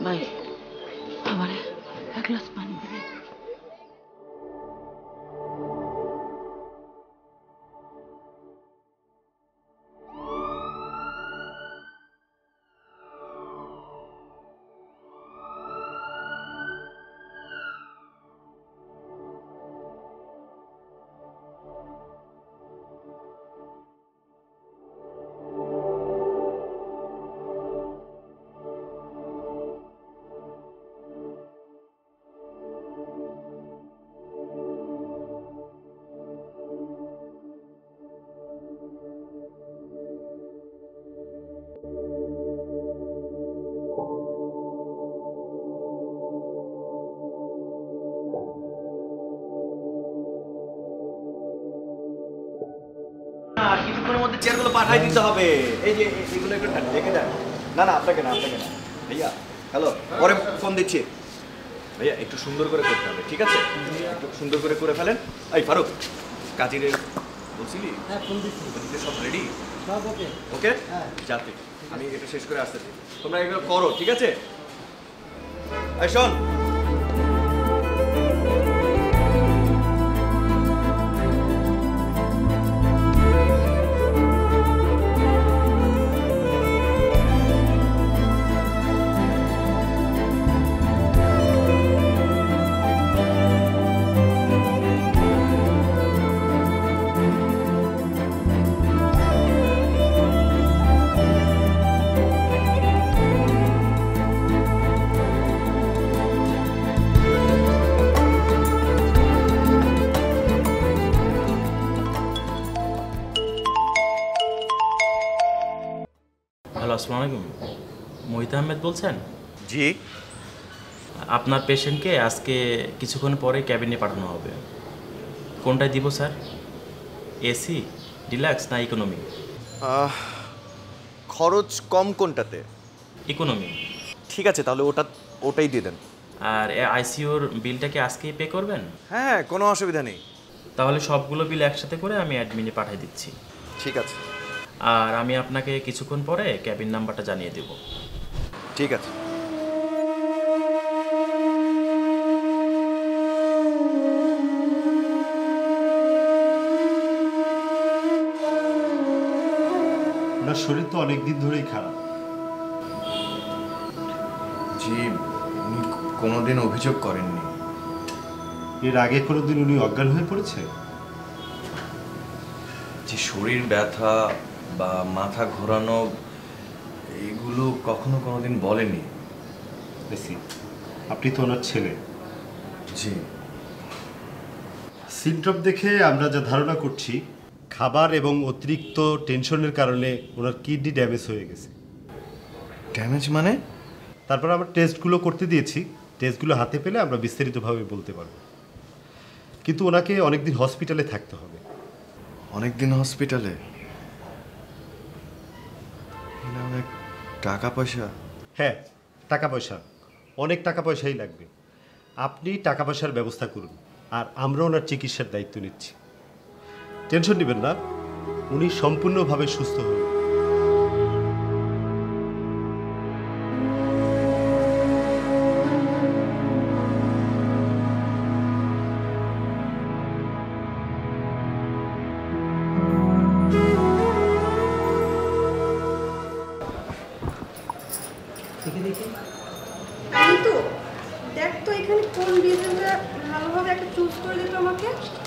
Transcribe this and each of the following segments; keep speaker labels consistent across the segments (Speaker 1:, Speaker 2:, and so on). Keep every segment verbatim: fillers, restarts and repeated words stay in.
Speaker 1: ভাই আমার এক গ্লাস পানি দিবেন?
Speaker 2: কিছুক্ষণের মধ্যে চেয়ারগুলো পাঠাই দিতে হবে। এই যে এগুলো একটু দেখে দেন। না না আপনাকে না আপনাকে না ভাইয়া। হ্যালো, পরে ফোন দিচ্ছি ভাইয়া। একটু সুন্দর করে করতে হবে, ঠিক আছে? একটু সুন্দর করে করে ফেলেন। এই ফারুক, কাজের বলছিলি?
Speaker 3: হ্যাঁ, ফোন দিচ্ছি।
Speaker 2: সব রেডি?
Speaker 3: সব ওকে।
Speaker 2: ওকে,
Speaker 3: হ্যাঁ
Speaker 2: যাতে আমি এটা শেষ করে আসতেছি। তোমরা এগুলো করো, ঠিক আছে? এই শোন,
Speaker 4: আসসালামু আলাইকুম, মোহিত আহমেদ বলছেন?
Speaker 2: জি।
Speaker 4: আপনার পেশেন্টকে আজকে কিছুক্ষণ পরে ক্যাবিনে পাঠানো হবে। কোনটায় দিব স্যার? এসি, ডিলাক্স না ইকোনমি?
Speaker 2: খরচ কম কোনটাতে?
Speaker 4: ইকোনমি।
Speaker 2: ঠিক আছে, তাহলে ওটা ওটাই দিয়ে দেন।
Speaker 4: আর আইসিইউর বিলটা কি আজকেই পে করবেন?
Speaker 2: হ্যাঁ, কোনো অসুবিধা নেই।
Speaker 4: তাহলে সবগুলো বিল একসাথে করে আমি অ্যাডমিনে পাঠিয়ে দিচ্ছি।
Speaker 2: ঠিক আছে।
Speaker 4: আর আমি আপনাকে কিছুক্ষণ পরে ক্যাবিন নাম্বারটা জানিয়ে দেব।
Speaker 2: ঠিক আছে।
Speaker 5: ওনার শরীর তো অনেক দিন ধরেই খারাপ।
Speaker 2: জি, উনি কোনোদিন অভিযোগ করেননি।
Speaker 5: এর আগে কোনোদিন উনি অজ্ঞান হয়ে পড়েছে?
Speaker 2: যে শরীর ব্যথা বা মাথা ঘোরানো এইগুলো কখনো কোনোদিন বলেনি।
Speaker 5: বেশি আপনি তো ওনার ছেলে।
Speaker 2: জি।
Speaker 5: সিমটম দেখে আমরা যা ধারণা করছি, খাবার এবং অতিরিক্ত টেনশনের কারণে ওনার কিডনি ড্যামেজ হয়ে গেছে।
Speaker 2: ড্যামেজ মানে?
Speaker 5: তারপর আমরা টেস্টগুলো করতে দিয়েছি। টেস্টগুলো হাতে পেলে আমরা বিস্তারিতভাবে বলতে পারব। কিন্তু ওনাকে অনেকদিন হসপিটালে থাকতে হবে।
Speaker 2: অনেকদিন হসপিটালে? অনেক টাকা পয়সা?
Speaker 5: হ্যাঁ, টাকা পয়সা, অনেক টাকা পয়সাই লাগবে। আপনি টাকা পয়সার ব্যবস্থা করুন, আর আমরা ওনার চিকিৎসার দায়িত্ব নিচ্ছি। টেনশন নেবেন না, উনি সম্পূর্ণভাবে সুস্থ হবেন।
Speaker 6: দেখ তো এখানে কোন ডিজাইনটা ভালোভাবে একটা চুজ করে দিত আমাকে।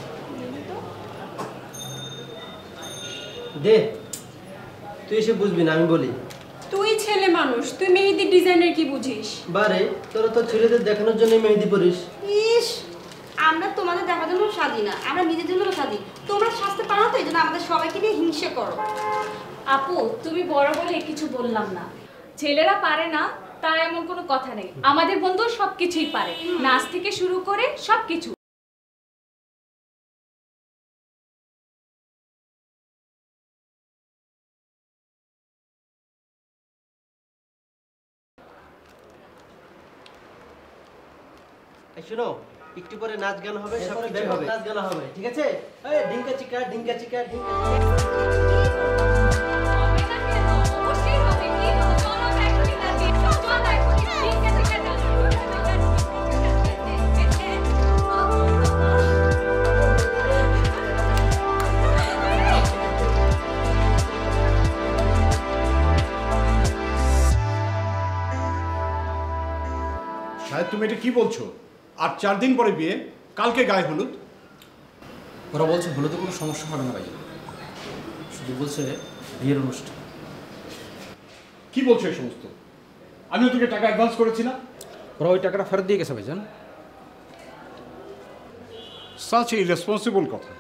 Speaker 3: দে, তুই এসে বুঝবি না, আমি বলি।
Speaker 6: তুই ছেলে মানুষ, তুই মেহেদি ডিজাইনের কি বুঝিস?
Speaker 3: বারে, তোরা তো ছেলেদের দেখানোর জন্য মেহেদি পরিস।
Speaker 6: ইস, আমরা তোমাদের দেখার জন্য সাজি না, আমরা নিজের জন্য সাজি। তোমরা সাজতে পারো তো, এই জন্য আমাদের সবাইকে নিয়ে হিংসে করো।
Speaker 7: আপু, তুমি বড় বলে কিছু বললাম না। ছেলেরা পারে না তা এমন কোনো কথা নেই। আমাদের বন্ধু সবকিছুই পারে, নাচ থেকে শুরু করে সবকিছু।
Speaker 3: এই শোনো, একটু পরে নাচ গান হবে, সব কিছু হবে, নাচ গান হবে, ঠিক আছে? এই ঢিঙ্কা চিকা ঢিঙ্কা চিকা ঢিঙ্কা
Speaker 7: হবে না কেন? অবশ্যই হবে। কি বলো? চলো এখনই নাচি। চলো এখনই ঢিঙ্কা চিকা
Speaker 8: তুমি এটা কি বলছো? আর চার দিন পরে বিয়ে, কালকে গায়ে হলুদ।
Speaker 9: ওরা বলছে হলুদে কোনো সমস্যা হবে না ভাইজান, শুধু বলছে বিয়ের অনুষ্ঠান।
Speaker 8: কি বলছো এই সমস্ত? আমি ওদেরকে টাকা অ্যাডভান্স করেছি না?
Speaker 9: ওরা ওই টাকাটা ফেরত দিয়ে গেছে ভাইজান।
Speaker 8: সাচ ইরেসপন্সিবল কথা।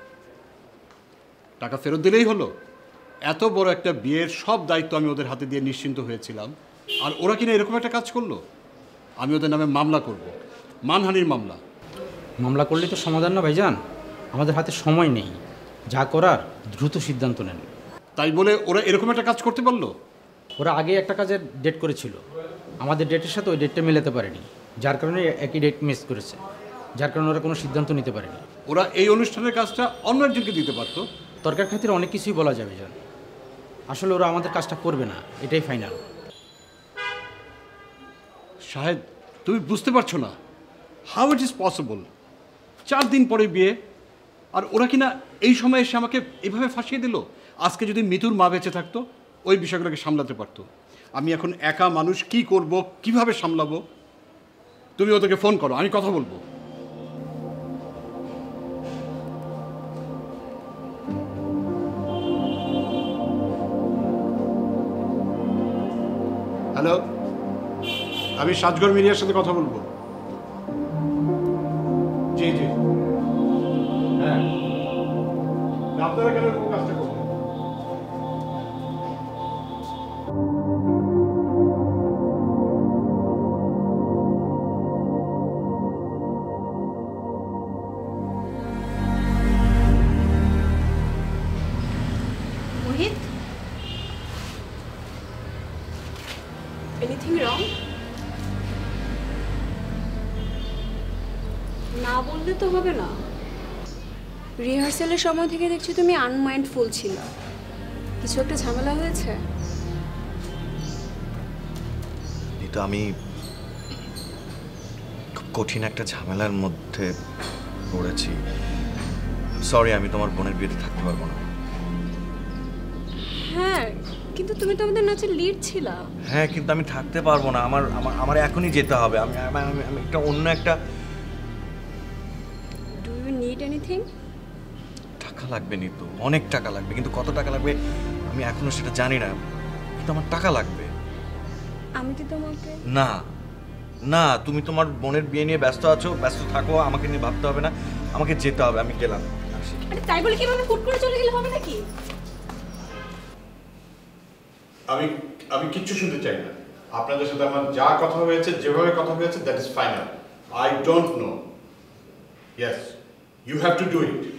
Speaker 8: টাকা ফেরত দিলেই হলো? এত বড় একটা বিয়ের সব দায়িত্ব আমি ওদের হাতে দিয়ে নিশ্চিন্ত হয়েছিলাম, আর ওরা কিনা এরকম একটা কাজ করলো। আমি ওদের নামে মামলা করব, মানহানির মামলা।
Speaker 9: মামলা করলেই তো সমাধান না ভাইজান, আমাদের হাতে সময় নেই, যা করার দ্রুত সিদ্ধান্ত নেন।
Speaker 8: তাই বলে ওরা এরকম একটা কাজ করতে পারলো?
Speaker 9: ওরা আগে একটা কাজের ডেট করেছিল, আমাদের ডেটের সাথে ওই ডেটটা মেলাতে পারেনি, যার কারণে একই ডেট মিস করেছে, যার কারণে ওরা কোনো সিদ্ধান্ত নিতে পারেনি।
Speaker 8: ওরা এই অনুষ্ঠানের কাজটা অন্য একজনকে দিতে পারতো।
Speaker 9: তরকার খাতির অনেক কিছুই বলা যাবে জান, আসলে ওরা আমাদের কাজটা করবে না, এটাই ফাইনাল।
Speaker 8: শাহেদ, তুমি বুঝতে পারছো না হাউ ইট ইজ পসিবল? চার দিন পরে বিয়ে, আর ওরা কিনা এই সময় এসে আমাকে এভাবে ফাঁসিয়ে দিল। আজকে যদি মিতুর মা বেঁচে থাকতো, ওই বিষয়গুলোকে সামলাতে পারতো। আমি এখন একা মানুষ, কি করব, কিভাবে সামলাবো? তুমি ওদেরকে ফোন করো, আমি কথা বলবো। হ্যালো, আমি সাজগর মিডিয়ার সাথে কথা বলবো। জি জি, হ্যাঁ, আপনারা কেন এরকম কাজটা করবেন?
Speaker 6: Mohit, anything wrong?
Speaker 10: না বললে তো হবে না। রিহার্সালের সময় থেকে দেখছি তুমি আনমাইন্ডফুল ছিল, কিছু একটা ঝামেলা হয়েছে?
Speaker 2: এই তো আমি খুব কঠিন একটা ঝামেলার মধ্যে পড়েছি। সরি, আমি তোমার বোনের বিয়েতে থাকতে পারবো না।
Speaker 10: হ্যাঁ, কিন্তু তুমি তো আমাদের নাচের লিড ছিলা।
Speaker 2: হ্যাঁ, কিন্তু আমি থাকতে পারবো না। আমার আমার আমার এখনই যেতে হবে। আমি আমি আমি একটা অন্য একটা
Speaker 10: ডু ইউ নিড এনিথিং?
Speaker 2: টাকা লাগবে নিতু, অনেক টাকা লাগবে, কিন্তু কত টাকা লাগবে আমি এখনো সেটা জানি না, কিন্তু আমার টাকা লাগবে।
Speaker 10: আমি কি তোমাকে?
Speaker 2: না না, তুমি তোমার বোনের বিয়ে নিয়ে ব্যস্ত আছো, ব্যস্ত থাকো, আমাকে নিয়ে ভাবতে হবে না। আমাকে যেতে হবে, আমি গেলাম।
Speaker 10: আরে তাই বলে কিভাবে ফুট করে চলে গেলে হবে নাকি?
Speaker 8: আমি আমি কিচ্ছু শুনতে চাই না। আপনাদের সাথে আমার যা কথা হয়েছে, যেভাবে কথা হয়েছে, that is final. I don't know. Yes, you have to do it.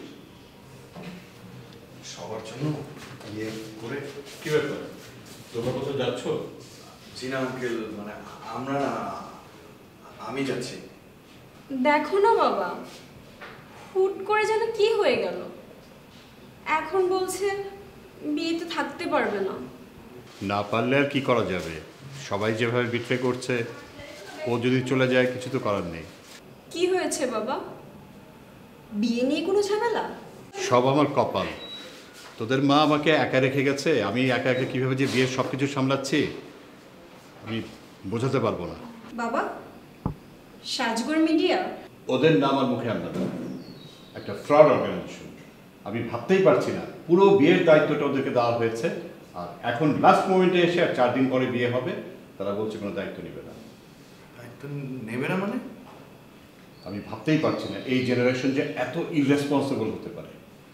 Speaker 2: সবার জন্য ইয়ে করে
Speaker 8: কি ব্যাপার, তোমরা কোথাও যাচ্ছ?
Speaker 2: জি না আঙ্কেল, মানে আমরা না, আমি যাচ্ছি।
Speaker 10: দেখো না বাবা, হুট করে যেন কি হয়ে গেল। এখন বলছে বিয়েতে থাকতে পারবে না।
Speaker 8: না পারলে আর কি করা যাবে? সবাই যেভাবে বিট্রে করছে, ও যদি চলে যায় কিছু তো করার নেই।
Speaker 10: কি হয়েছে বাবা, বিয়ে নিয়ে কোনো ঝামেলা?
Speaker 8: সব আমার কপাল। তোদের মা আমাকে একা রেখে গেছে, আমি একা একা কীভাবে যে বিয়ের সব কিছু সামলাচ্ছি আমি বোঝাতে পারবো না।
Speaker 10: বাবা, সাজগর মিডিয়া?
Speaker 8: ওদের নাম আর মুখে আনবে না, একটা ফ্রড অর্গানাইজেশন। আমি ভাবতেই পারছি না, পুরো বিয়ের দায়িত্বটা ওদেরকে দেওয়া হয়েছে, আর এখন লাস্ট মোমেন্টে এসে আর চার দিন পরে বিয়ে হবে, তারা বলছে কোনো দায়িত্ব নেবে না।
Speaker 2: দায়িত্ব নেবে না মানে?
Speaker 8: আমি ভাবতেই পারছি না এই জেনারেশন যে এত ইররেসপন্সিবল হতে পারে।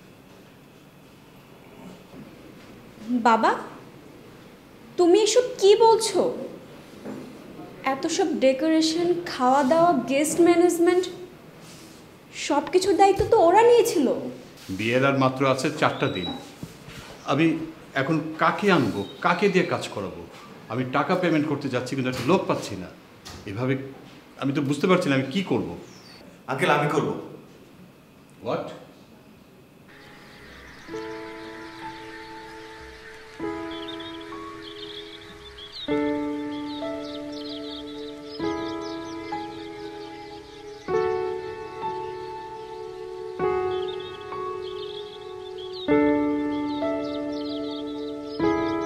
Speaker 10: বাবা, তুমি এসব কি বলছো? এত সব ডেকোরেশন, খাওয়া দাওয়া, গেস্ট ম্যানেজমেন্ট, সব কিছুর দায়িত্ব তো ওরা নিয়েছিল।
Speaker 8: বিয়ের আর মাত্র আছে চারটা দিন। আমি এখন কাকে আনবো, কাকে দিয়ে কাজ করাবো? আমি টাকা পেমেন্ট করতে যাচ্ছি, কিন্তু একটা লোক পাচ্ছি না। এভাবে আমি তো বুঝতে পারছি না আমি কি করব।
Speaker 2: আঙ্কেল, আমি করব।
Speaker 8: হোয়াট?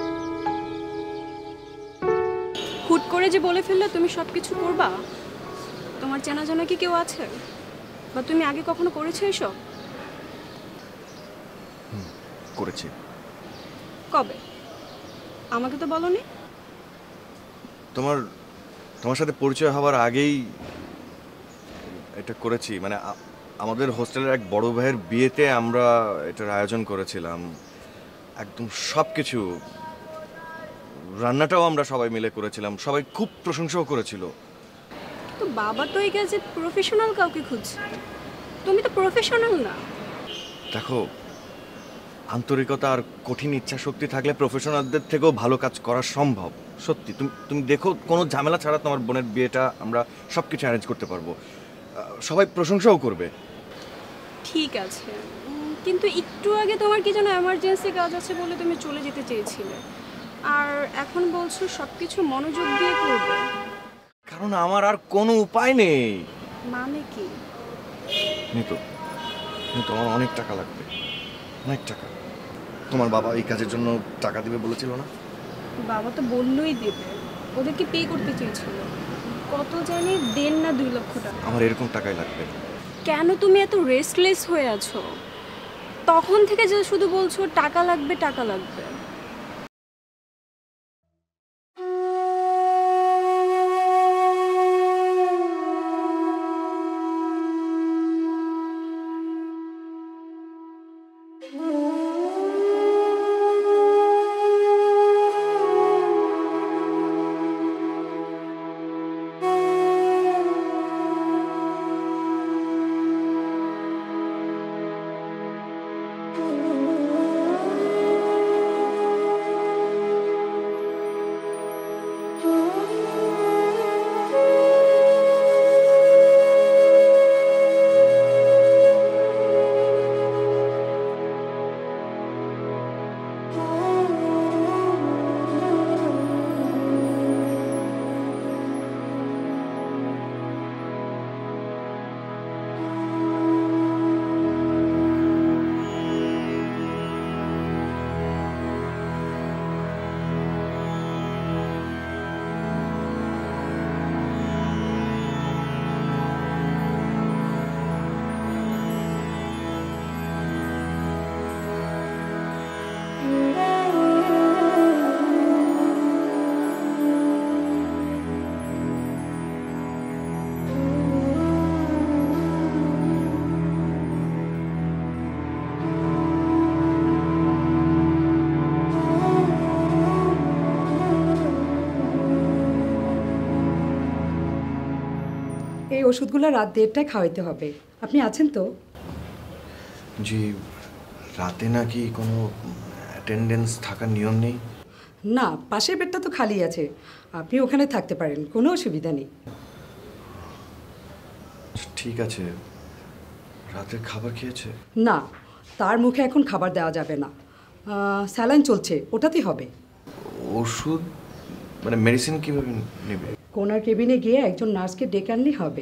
Speaker 10: হুট করে যে বলে ফেললে তুমি সব কিছু করবা? তোমার চেনা জানা কি কেউ আছে, বা তুমি আগে কখনো করেছো এসব?
Speaker 2: করেছি।
Speaker 10: কবে? আমাকে তো বলনি।
Speaker 2: তোমার তোমার সাথে পরিচয় হওয়ার আগেই এটা করেছি। মানে আমাদের হোস্টেলের এক বড় ভাইয়ের বিয়েতে আমরা এটার আয়োজন করেছিলাম। একদম সব কিছু, রান্নাটাও আমরা সবাই মিলে করেছিলাম, সবাই খুব প্রশংসাও করেছিল।
Speaker 10: তো বাবা তো এই কাজে প্রফেশনাল কাউকে খুঁজছে, তুমি তো প্রফেশনাল না।
Speaker 2: দেখো, আন্তরিকতা আর কঠিন ইচ্ছা শক্তি থাকলে প্রফেশনালদের থেকেও ভালো কাজ করা সম্ভব। সত্যি, তুমি তুমি দেখো, কোনো ঝামেলা ছাড়া তোমার বোনের বিয়েটা আমরা সব কিছু অ্যারেঞ্জ করতে পারবো, সবাই প্রশংসাও করবে।
Speaker 10: ঠিক আছে, কিন্তু একটু আগে তোমার কি যেন এমার্জেন্সি কাজ আছে বলে তুমি চলে যেতে চেয়েছিলে, আর এখন বলছো সব কিছু মনোযোগ দিয়ে করবে।
Speaker 2: কারণ আমার আর কোনো উপায় নেই।
Speaker 10: মানে কি?
Speaker 2: নিতু, নিতু, আমার অনেক টাকা লাগবে, অনেক টাকা। তোমার বাবা এই কাজের জন্য টাকা দিবে বলেছিল না?
Speaker 10: বাবা তো বললোই দেবে, ওদেরকে পে করতে চেয়েছিল। কত জানি, দেড় না দুই লক্ষ টাকা।
Speaker 2: আমার এরকম টাকাই লাগবে।
Speaker 10: কেন তুমি এত রেস্টলেস হয়ে আছো? তখন থেকে যে শুধু বলছো টাকা লাগবে টাকা লাগবে।
Speaker 11: এই ওষুধগুলো রাত দেড়টায় খাওয়াইতে হবে। আপনি আছেন তো?
Speaker 2: জি, রাতে নাকি কোনো অ্যাটেন্ডেন্স থাকার নিয়ম নেই?
Speaker 11: না, পাশের বেডটা তো খালি আছে, আপনি ওখানে থাকতে পারেন, কোনো অসুবিধা নেই।
Speaker 2: ঠিক আছে। রাতে খাবার খেয়েছে?
Speaker 11: না, তার মুখে এখন খাবার দেওয়া যাবে না, স্যালাইন চলছে, ওটাতেই হবে।
Speaker 2: ওষুধ মানে মেডিসিন কিভাবে নেবে?
Speaker 11: কোনার কেবিনে গিয়ে একজন নার্সকে ডেকে আনলেই হবে।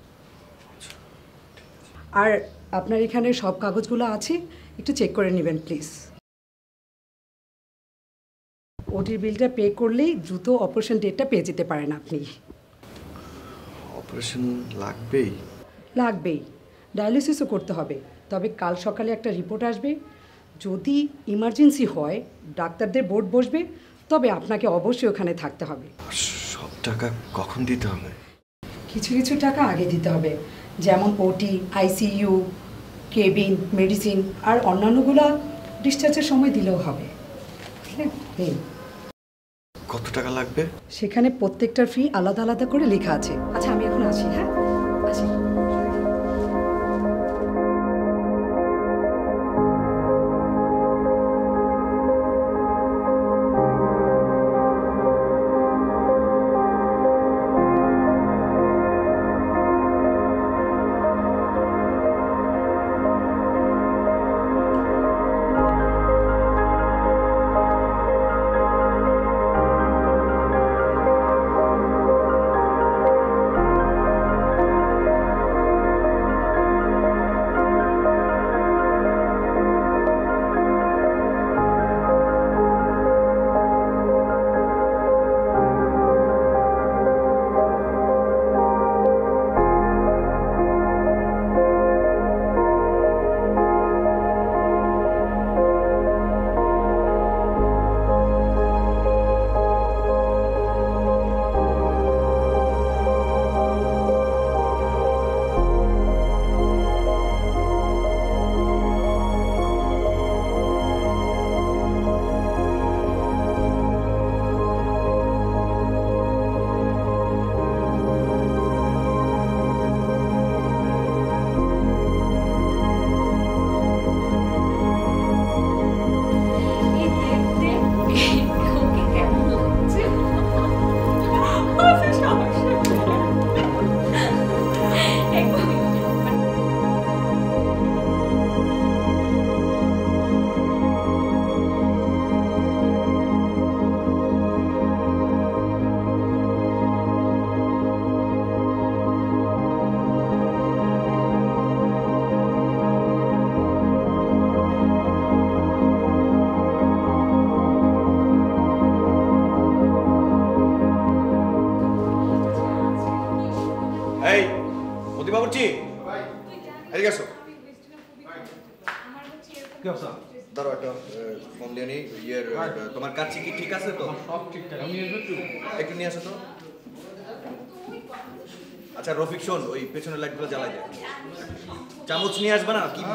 Speaker 11: আর আপনার এখানে সব কাগজগুলো আছে, একটু চেক করে নেবেন প্লিজ। ওটির বিলটা পে করলেই দ্রুত অপারেশন ডেটটা পেয়ে যেতে পারেন আপনি।
Speaker 2: অপারেশন লাগবেই?
Speaker 11: লাগবেই, ডায়ালিসিসও করতে হবে। তবে কাল সকালে একটা রিপোর্ট আসবে, যদি ইমার্জেন্সি হয় ডাক্তারদের বোর্ড বসবে, তবে আপনাকে অবশ্যই ওখানে থাকতে হবে।
Speaker 2: সব টাকা কখন দিতে হবে?
Speaker 11: কিছু কিছু টাকা আগে দিতে হবে, যেমন ওটি, আইসিইউ, কেবিন, মেডিসিন আর অন্যান্যগুলো ডিসচার্জের সময় দিলেও হবে।
Speaker 2: কত টাকা লাগবে?
Speaker 11: সেখানে প্রত্যেকটার ফি আলাদা আলাদা করে লেখা আছে। আচ্ছা, আমি এখন আসি। হ্যাঁ, আসি।
Speaker 2: একটা ফোন দিয়ে নিই ইয়ের তোমার কাছে কি ঠিক আছে তো
Speaker 8: সব ঠিকঠাক আমি একটু
Speaker 2: একটু নিয়ে আসো তো আচ্ছা রফিক শোন ওই পেছনের লাইটগুলো জ্বালাই দে চামচ নিয়ে আসবে না কি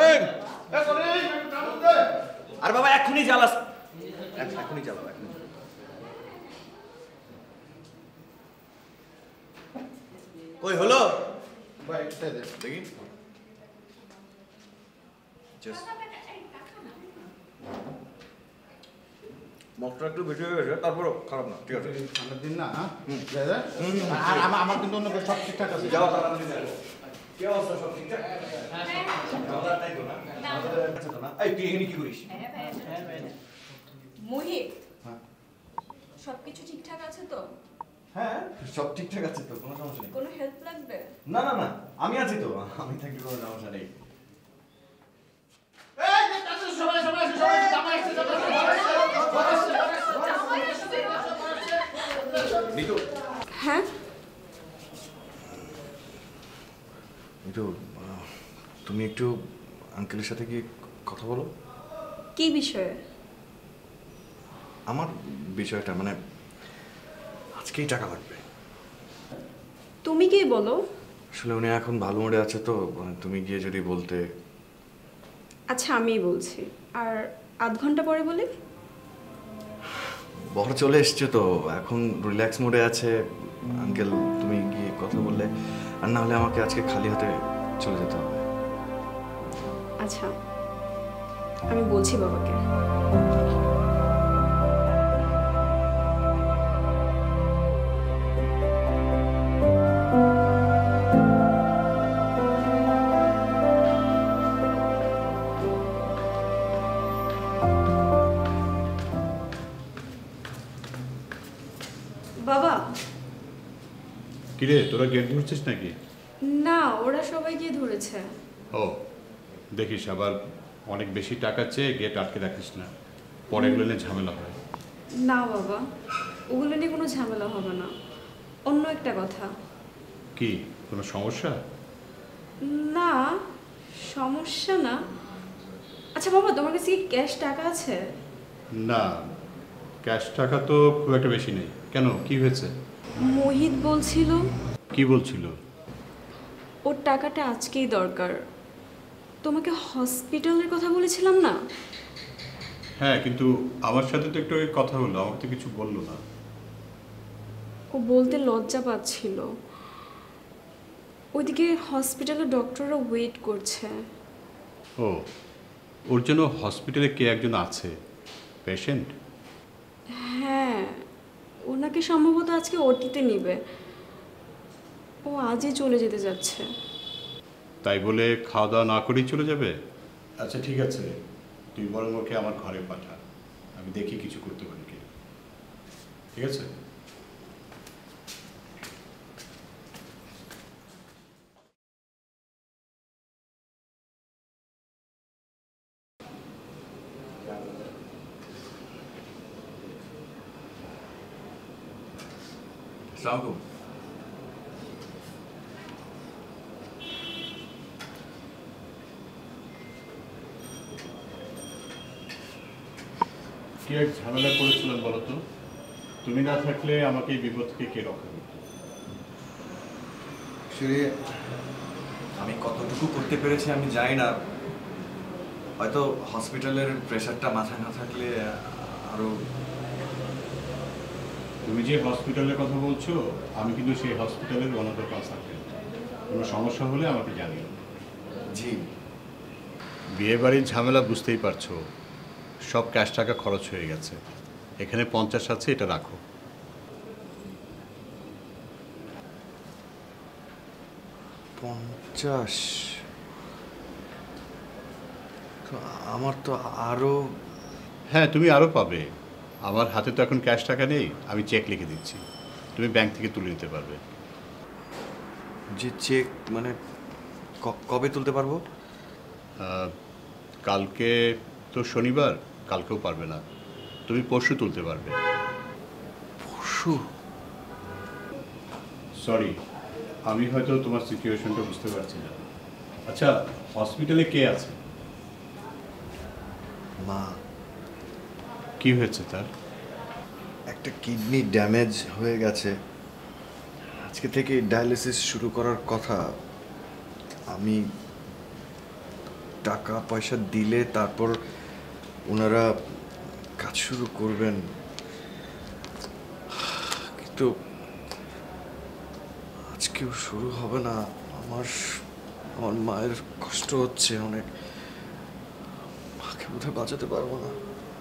Speaker 2: আর বাবা এখনই জ্বালাস এখনই জ্বালাও এখনই কই হলো দেখি মশলা একটু বেশি হয়ে গেছে তারপরও খারাপ না ঠিক আছে
Speaker 9: ঠান্ডার দিন না আর আমার কিন্তু অন্য সব ঠিকঠাক আছে
Speaker 2: যাও তাড়াতাড়ি কি অবস্থা সব ঠিকঠাক এই তুই এখানে কি করিস
Speaker 10: মোহিত সবকিছু ঠিকঠাক আছে তো?
Speaker 2: হ্যাঁ সব ঠিকঠাক আছে তো কোনো সমস্যা নেই
Speaker 10: কোনো হেল্প লাগবে?
Speaker 2: না না না আমি আছি তো আমি থাকলে কোনো সমস্যা নেই নিতু
Speaker 10: হ্যাঁ
Speaker 2: নিতু তুমি একটু আঙ্কেলের সাথে গিয়ে কথা বলো
Speaker 10: কি বিষয়ে?
Speaker 2: আমার বিষয়টা মানে আজকেই টাকা লাগবে
Speaker 10: তুমি কি বলো?
Speaker 2: আসলে উনি এখন ভালো মোড়ে আছে তো মানে তুমি গিয়ে যদি বলতে
Speaker 10: আচ্ছা আমিই বলছি আর আধ ঘন্টা পরে বলি
Speaker 2: বর চলে এসছে তো এখন রিল্যাক্স মোডে আছে আঙ্কেল তুমি গিয়ে কথা বললে আর না হলে আমাকে আজকে খালি হাতে চলে যেতে হবে
Speaker 10: আচ্ছা আমি বলছি বাবাকে বাবা
Speaker 8: কিরে তোরা গেট ধরছিস নাকি?
Speaker 10: না ওরা সবাই গিয়ে ধরেছে
Speaker 8: ও দেখিস আবার অনেক বেশি টাকা চেয়ে গেট আটকে রাখিস না পরে এগুলো নিয়ে ঝামেলা হয়
Speaker 10: না বাবা ওগুলো নিয়ে কোনো ঝামেলা হবে না অন্য একটা কথা
Speaker 8: কি কোনো সমস্যা?
Speaker 10: না সমস্যা না আচ্ছা বাবা তোমার কাছে কি ক্যাশ টাকা আছে?
Speaker 8: না ক্যাশ টাকা তো খুব একটা বেশি নেই কেন কি হয়েছে?
Speaker 10: মোহিত বলছিল
Speaker 8: কি বলছিল?
Speaker 10: ওর টাকাটা আজকেই দরকার তোমাকে হসপিটালের কথা বলেছিলাম না?
Speaker 8: হ্যাঁ কিন্তু আমার সাথে তো একটু আগে কথা হলো আমাকে তো কিছু বললো না
Speaker 10: ও বলতে লজ্জা পাচ্ছিল ওইদিকে হসপিটালে ডক্টররা ওয়েট করছে
Speaker 8: ও ওর জন্য হসপিটালে কে একজন আছে পেশেন্ট?
Speaker 10: হ্যাঁ ওনাকে সম্ভবত আজকে ওটিতে নিবে ও আজই চলে যেতে যাচ্ছে
Speaker 8: তাই বলে খাওয়া দাওয়া না করেই চলে যাবে? আচ্ছা ঠিক আছে তুই বরং ওকে আমার ঘরে পাঠা আমি দেখি কিছু করতে পারি কি ঠিক আছে
Speaker 2: আসসালামু আলাইকুম
Speaker 8: কি এক ঝামেলা করেছিলাম বলো তো তুমি না থাকলে আমাকে এই বিপদ থেকে কে রক্ষা করতো?
Speaker 2: আসলে আমি কতটুকু করতে পেরেছি আমি জানি না হয়তো হসপিটালের প্রেশারটা মাথায় না থাকলে আরো
Speaker 8: তুমি যে হসপিটালের কথা বলছো আমি কিন্তু সেই হসপিটালের ওয়ান অফ দ্য কনসালটেন্ট কোনো সমস্যা হলে আমাকে জানিও
Speaker 2: জি
Speaker 8: বিয়ে বাড়ির ঝামেলা বুঝতেই পারছো সব ক্যাশ টাকা খরচ হয়ে গেছে এখানে পঞ্চাশ আছে এটা রাখো
Speaker 2: পঞ্চাশ আমার তো আরো
Speaker 8: হ্যাঁ তুমি আরও পাবে আমার হাতে তো এখন ক্যাশ টাকা নেই আমি চেক লিখে দিচ্ছি তুমি ব্যাংক থেকে তুলে নিতে পারবে
Speaker 2: যে চেক মানে কবে তুলতে পারবো?
Speaker 8: কালকে তো শনিবার কালকেও পারবে না তুমি পরশু তুলতে পারবে
Speaker 2: পরশু?
Speaker 8: সরি আমি হয়তো তোমার সিচুয়েশনটা বুঝতে পারছি না আচ্ছা হসপিটালে কে আছে?
Speaker 2: মা
Speaker 8: কি হয়েছে তার?
Speaker 2: একটা কিডনি ড্যামেজ হয়ে গেছে, আজকে থেকে ডায়ালিসিস শুরু করার কথা। আমি টাকা পয়সা দিলে তারপর ওনারা কাজ শুরু করবেন, কিন্তু আজকেও শুরু হবে না। আমার আমার মায়ের কষ্ট হচ্ছে অনেক, মাকে বোধহয় বাঁচাতে পারবো না।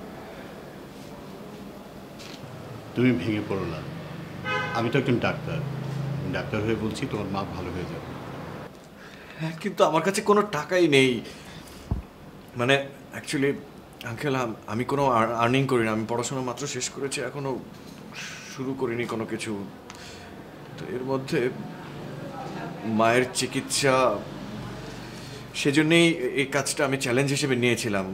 Speaker 5: তুমি ভেঙে পড়ো না, আমি তো একজন ডাক্তার, ডাক্তার হয়ে বলছি তোমার মা ভালো হয়ে যাবে।
Speaker 2: হ্যাঁ, কিন্তু আমার কাছে কোনো টাকাই নেই। মানে অ্যাকচুয়ালি আঙ্কেল, আমি কোনো আর্নিং করি না, আমি পড়াশোনা মাত্র শেষ করেছি, এখনো শুরু করিনি কোনো কিছু। তো এর মধ্যে মায়ের চিকিৎসা, সেজন্যই এই কাজটা আমি চ্যালেঞ্জ হিসেবে নিয়েছিলাম।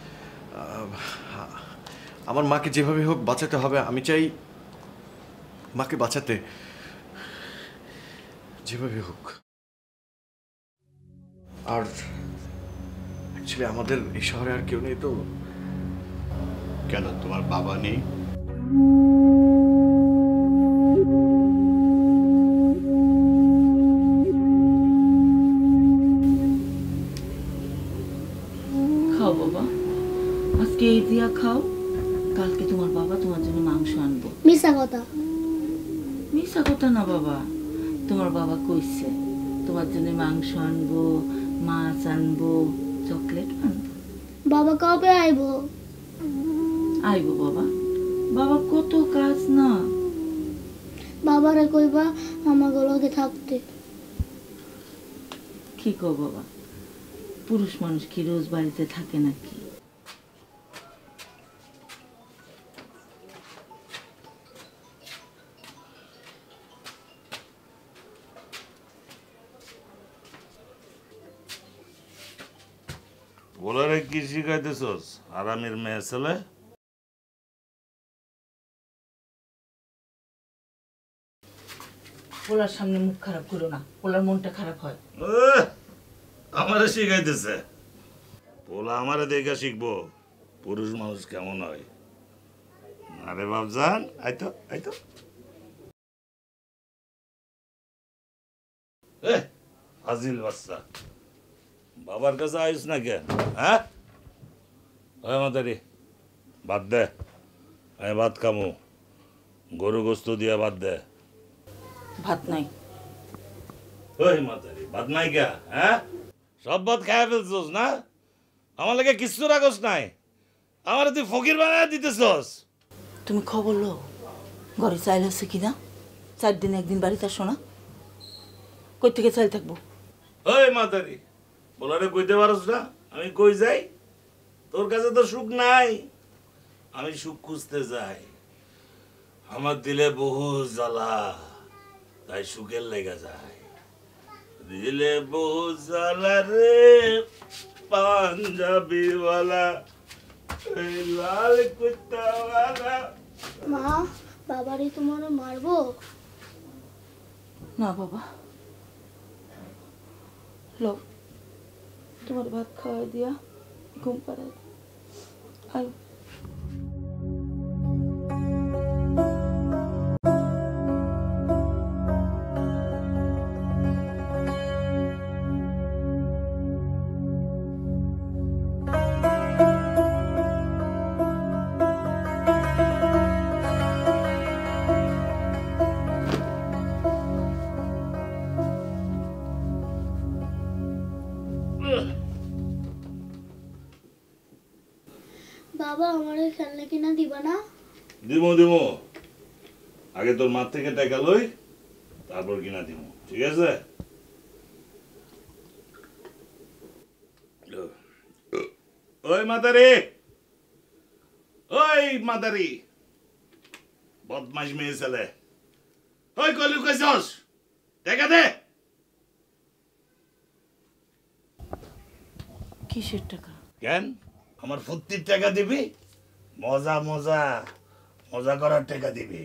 Speaker 2: আমার মাকে যেভাবে হোক বাঁচাতে হবে, আমি চাই মাকে বাঁচাতে যেভাবে হোক। আর অ্যাকচুয়ালি আমাদের এই শহরে আর কেউ নেই তো।
Speaker 5: কেন, তোমার বাবা নেই?
Speaker 1: খাও বাবা, আজকে এই দিয়া খাও, কালকে তোমার বাবা তোমার জন্য মাংস আনবো।
Speaker 12: মিশা কথা?
Speaker 1: মিশা কথা না বাবা, তোমার বাবা কইছে তোমার জন্য মাংস আনবো, মাছ আনবো, চকলেট আনবো।
Speaker 12: বাবা কবে আইবো?
Speaker 1: আইবো বাবা, বাবা কত কাজ না।
Speaker 12: বাবারে কইবা আমাকে লগে থাকতে।
Speaker 1: কি কো বাবা, পুরুষ মানুষ কি রোজ বাড়িতে থাকে নাকি?
Speaker 13: বলারে কি শিখাইতেছস আরামের মেয়ে ছেলে?
Speaker 1: পোলার সামনে মুখ খারাপ করো না, পোলার মনটা খারাপ হয়।
Speaker 13: আমারে শিখাইতেছে? পোলা আমারে দেখে শিখবো পুরুষ মানুষ কেমন হয়। আরে বাবজান, আইতো আইতো। এ হাজিল বাচ্চা, বাবার কাছে আইস না কেন? হ্যাঁ ওই মাতারি বাদ দে, আমি ভাত খামু, গরু গোস্ত দিয়া ভাত দে।
Speaker 1: ভাত নাই।
Speaker 13: ওই মাতারি ভাত নাই কে? হ্যাঁ সব ভাত খাইয়া ফেলছস না? আমার লাগে কিচ্ছু রাখস নাই, আমার তুই ফকির বানায় দিতেছস।
Speaker 1: তুমি খবর লো ঘরে চাইল আছে কিনা, চার দিন একদিন বাড়িতে আসো না, কই থেকে চাইল থাকবো?
Speaker 13: ওই মাতারি বলারে কইতে পারস না আমি কই যাই? তোর কাছে তো সুখ নাই, আমি সুখ খুঁজতে যাই। আমার দিলে বহু জ্বালা, তাই সুখের লেগে যায়। দিলে বহু জ্বালা রে পাঞ্জাবিওয়ালা, এই লাল কুত্তাওয়ালা।
Speaker 12: মা, বাবারে তোমার মারবো?
Speaker 1: না বাবা, লো তোমার ভাত খাওয়াই দিয়া ঘুম পাড়াই আয়।
Speaker 12: বাবা আমারে খেলনা কিনা দিবা না?
Speaker 13: দিমো দিমো, আগে তোর মার থেকে টাকা লই, তারপর কিনা দিমো, ঠিক আছে? ওই মাতারি, ওই মাতারি বদমাশ মেয়ে ছেলে, ওই কই লুকাইছস? টাকা দে।
Speaker 1: কিসের টাকা?
Speaker 13: কেন আমার ফুর্তির টাকা দিবি? মজা মজা মজা করার টাকা দিবি।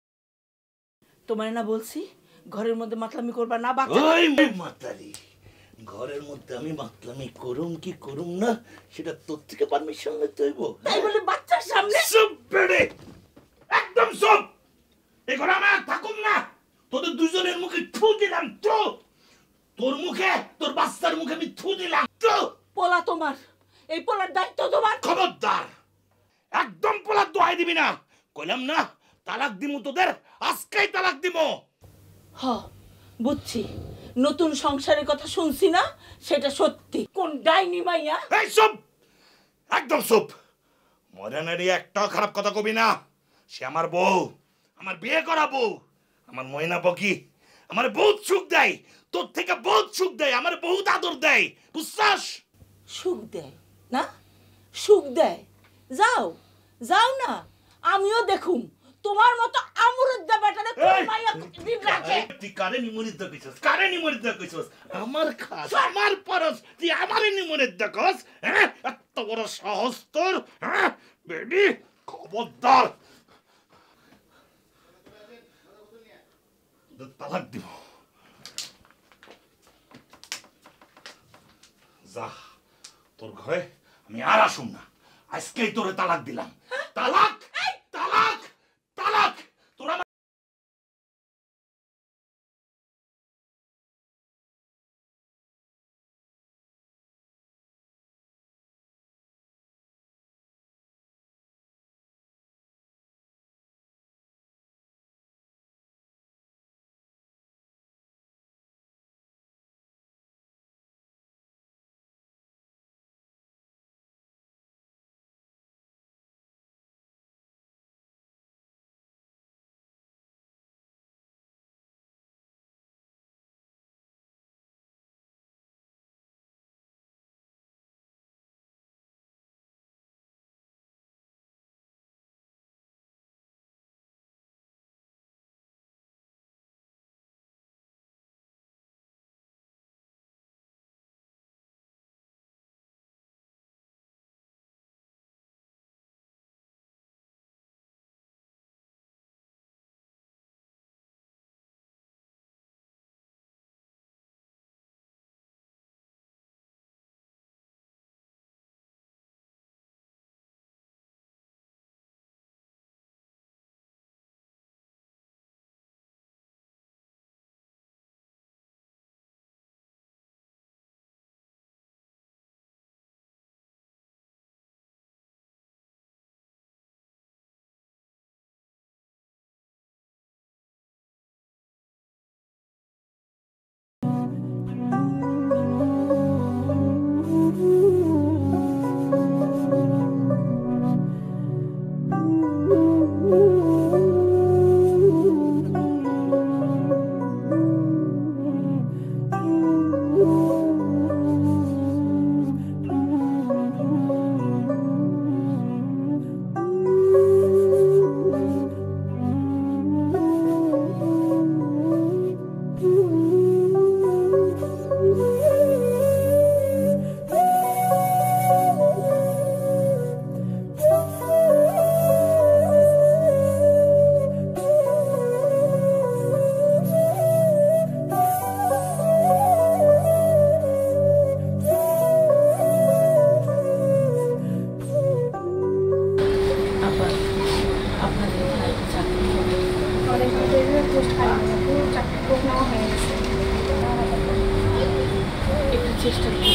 Speaker 1: তোমার না বলছি ঘরের মধ্যে মাতলামি করবা না, বাচ্চা।
Speaker 13: ওই মাতারি ঘরের মধ্যে আমি মাতলামি করুম কি করুম না সেটা তোর থেকে পারমিশন নিতে হইব।
Speaker 1: তাই বলে বাচ্চার সামনে
Speaker 13: চুপ বেড়ে, একদম চুপ। এই ঘরে আমি আর থাকুম না। তোদের দুজনের মুখে থু দিলাম, তো তোর মুখে তোর বাচ্চার মুখে আমি থু দিলাম। তো
Speaker 1: পোলা তোমার, এই পোলার দায়িত্ব তোমার।
Speaker 13: খবরদার, একদম পোলার দোহাই দিবি না। কইলাম না তালাক দিমু তোদের, আজকেই তালাক দিমু।
Speaker 1: হ বুঝছি, নতুন সংসারের কথা শুনছি না, সেটা সত্যি। কোন ডাইনি মাইয়া?
Speaker 13: এই চুপ, একদম চুপ। ময়নারি একটা খারাপ কথা কবি না। সে আমার বউ, আমার বিয়ে করা বউ, আমার ময়না বকি আমার বহুত সুখ দেয়, তোর থেকে বহুত সুখ দেয়, আমার বহুত আদর দেয়, বুঝছস?
Speaker 1: সুখ দেয় না? সুখ দেয়, যাও যাও না, আমিও দেখুম তোমার মতো আমরুদ্দা বেটারে কোন মাইয়া দিন রাখে।
Speaker 13: তুই কারে নিমরিত কইছস? কারে নিমরিত কইছস? আমার খাস, আমার পরস, তুই আমারে নিমরিত কস? হ্যাঁ, এত বড় সাহস তোর? হ্যাঁ বেডি, খবরদার। তালাক দিব। যা, তোর ঘরে আমি আর আসুম না। আজকেই তোরে তালাক দিলাম। তালাক, তালাক, তালাক। তোরা
Speaker 1: একটু চেষ্টা করি।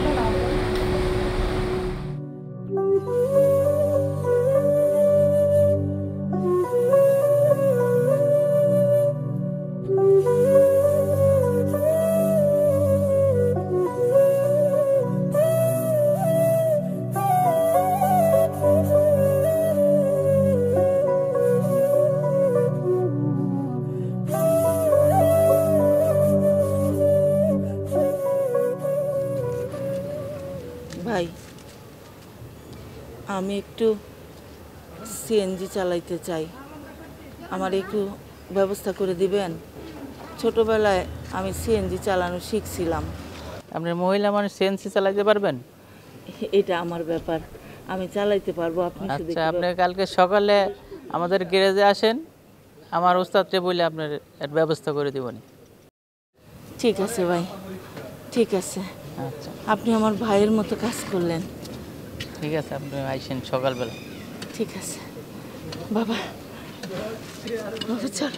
Speaker 1: ভাই, আমি একটু সিএনজি চালাইতে চাই, আমার একটু ব্যবস্থা করে দিবেন? ছোটবেলায় আমি সিএনজি চালানো শিখছিলাম।
Speaker 14: আপনি মহিলা মানুষ সিএনজি চালাইতে পারবেন?
Speaker 1: এটা আমার ব্যাপার, আমি চালাইতে পারবো। আপনি শুধু
Speaker 14: আচ্ছা, আপনি কালকে সকালে আমাদের গ্যারেজে আসেন, আমার ওস্তাদকে বলে আপনার এর ব্যবস্থা করে দিবনি।
Speaker 1: ঠিক আছে ভাই, ঠিক আছে,
Speaker 14: আচ্ছা
Speaker 1: আপনি আমার ভাইয়ের মতো কাজ করলেন।
Speaker 14: ঠিক আছে, আপনি আইসেন সকালবেলা।
Speaker 1: ঠিক আছে বাবা, বাবা চল।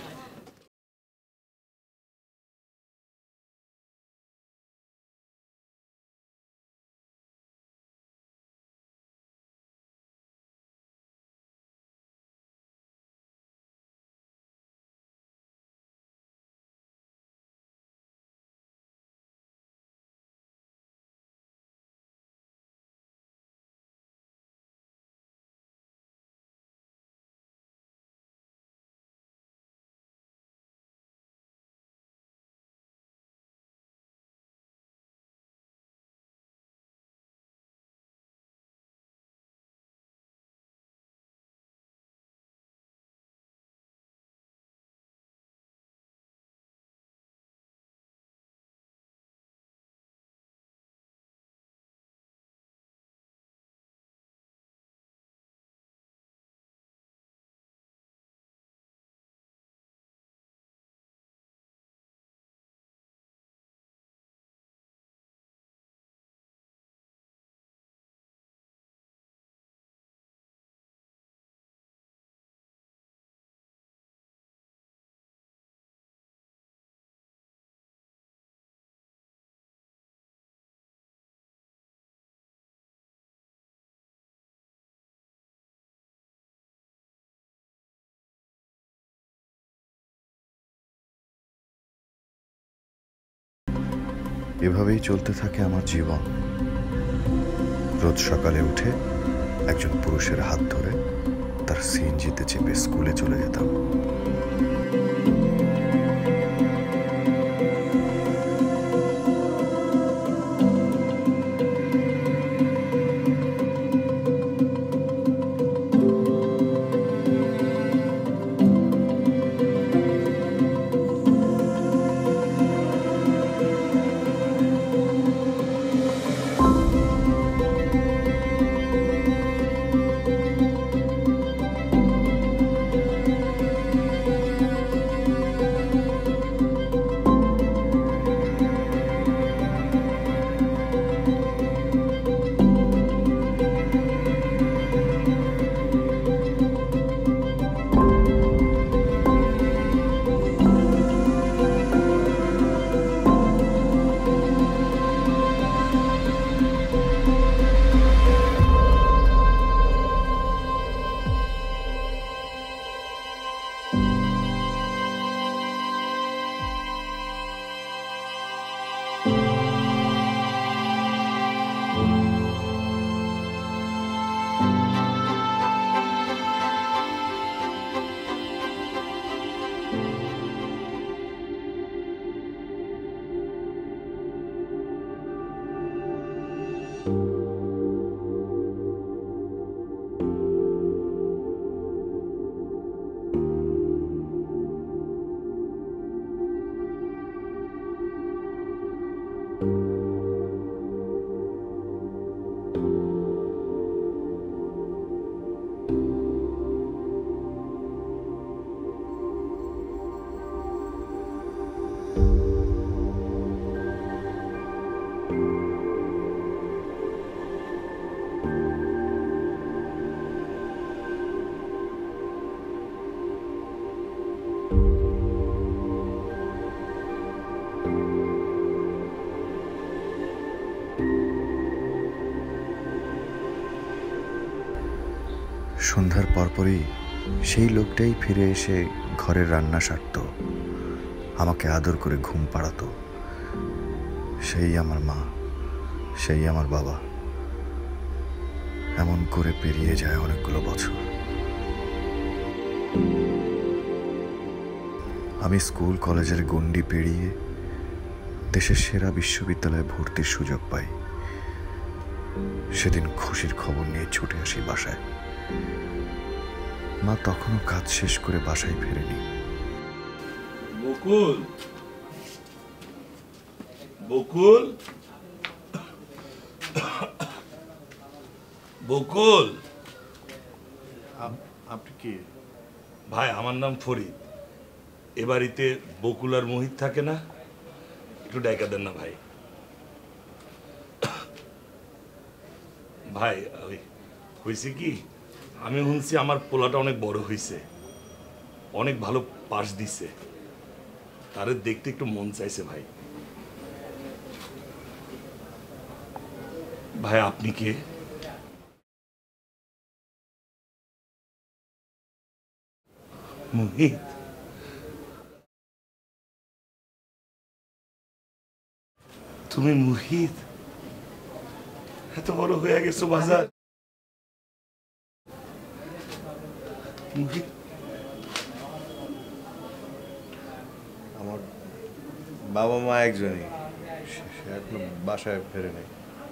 Speaker 2: এভাবেই চলতে থাকে আমার জীবন। রোজ সকালে উঠে একজন পুরুষের হাত ধরে তার সিএনজিতে চেপে স্কুলে চলে যেতাম। সন্ধ্যার পরপরই সেই লোকটাই ফিরে এসে ঘরের রান্না সারত, আমাকে আদর করে ঘুম পাড়াতো। সেই আমার মা, সেই আমার বাবা। এমন করে পেরিয়ে যায় অনেকগুলো বছর। আমি স্কুল কলেজের গণ্ডি পেরিয়ে দেশের সেরা বিশ্ববিদ্যালয়ে ভর্তির সুযোগ পাই। সেদিন খুশির খবর নিয়ে ছুটে আসি বাসায়। মা তখনও কাজ শেষ করে বাসায় ফেরেনি।
Speaker 13: বকুল, বকুল, বকুল।
Speaker 8: আপনি কি?
Speaker 13: ভাই, আমার নাম ফরিদ। এ বাড়িতে বকুল আর মোহিত থাকে না? একটু ডাইকা দেন না ভাই। ভাই ওই হয়েছে কি, আমি শুনছি আমার পোলাটা অনেক বড় হয়েছে, অনেক ভালো পাস দিছে, তারে দেখতে একটু মন চাইছে ভাই। ভাই আপনি কে? মোহিত? তুমি মোহিত? এত বড় হয়ে গেছো বাজার। মোহিত
Speaker 2: আমার বাবা মা একজনই, সে এখনো বাসায় ফেরে নাই।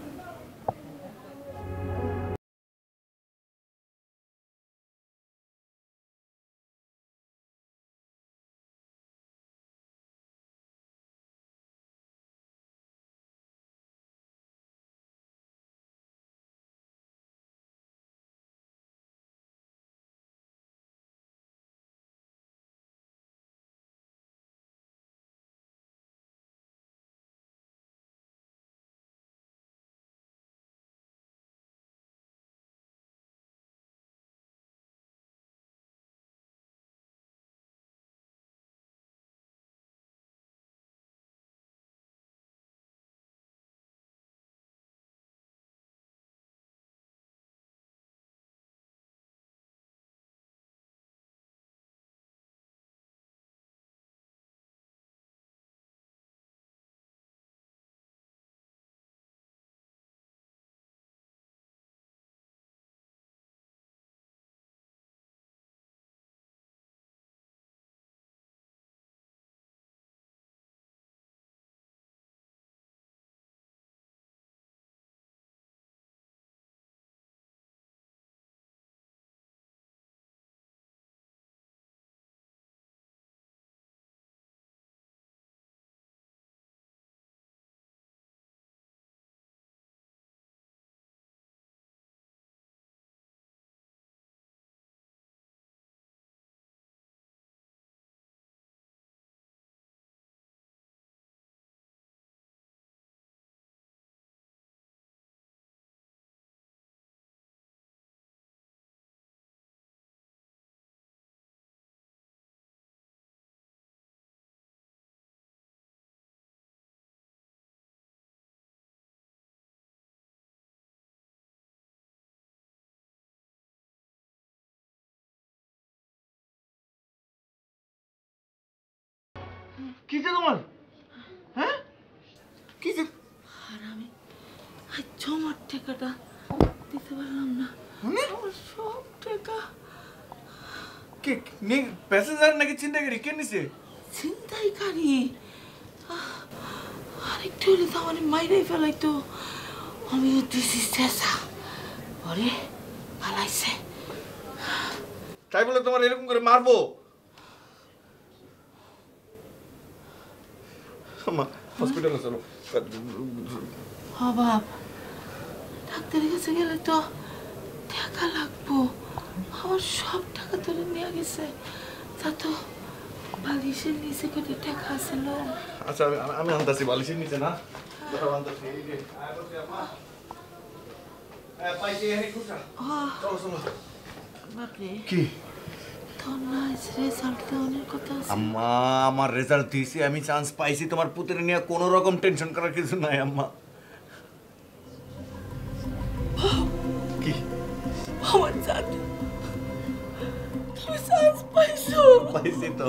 Speaker 15: কিসে তোমার? হ্যাঁ কিসে?
Speaker 1: আর আমি জমার টাকাটা দিতে পারলাম না, আমার সব টাকা।
Speaker 15: কে প্যাসেঞ্জার নাকি ছিনতাইকারী? কে নিছে?
Speaker 1: ছিনতাইকারী আরেকটু হলে তো আমার মাইরাই ফেলাইতো। আমিও দিছি চেঁচা, ওরে পালাইছে।
Speaker 15: তাই বলে তোমার এরকম করে মারবো? হসপিটালে চলো।
Speaker 1: অভাব, ডাক্তারের কাছে গেলে তো টাকা লাগবো। আমার সব টাকা ধরে নিয়ে গেছে, তা তো বালিশের নিচে করে টাকা ছিল।
Speaker 15: আচ্ছা আমি আমি আনতাছি বালিশের নিচে না।
Speaker 2: কি
Speaker 15: আম্মা, আমার রেজাল্ট দিয়েছি, আমি চান্স পাইছি, তোমার পুত্র নিয়ে কোনো রকম টেনশন করার কিছু নাই আম্মা। কি
Speaker 1: আমার জান, তুমি চান্স পাইছো?
Speaker 15: পাইছি তো।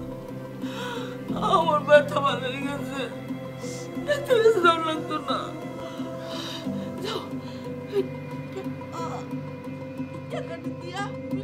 Speaker 1: আমার ব্যথা ভালো হয়ে গেছে, ডাক্তারের কাছে যাওয়া লাগতো না। যাও টাকাটা দিয়া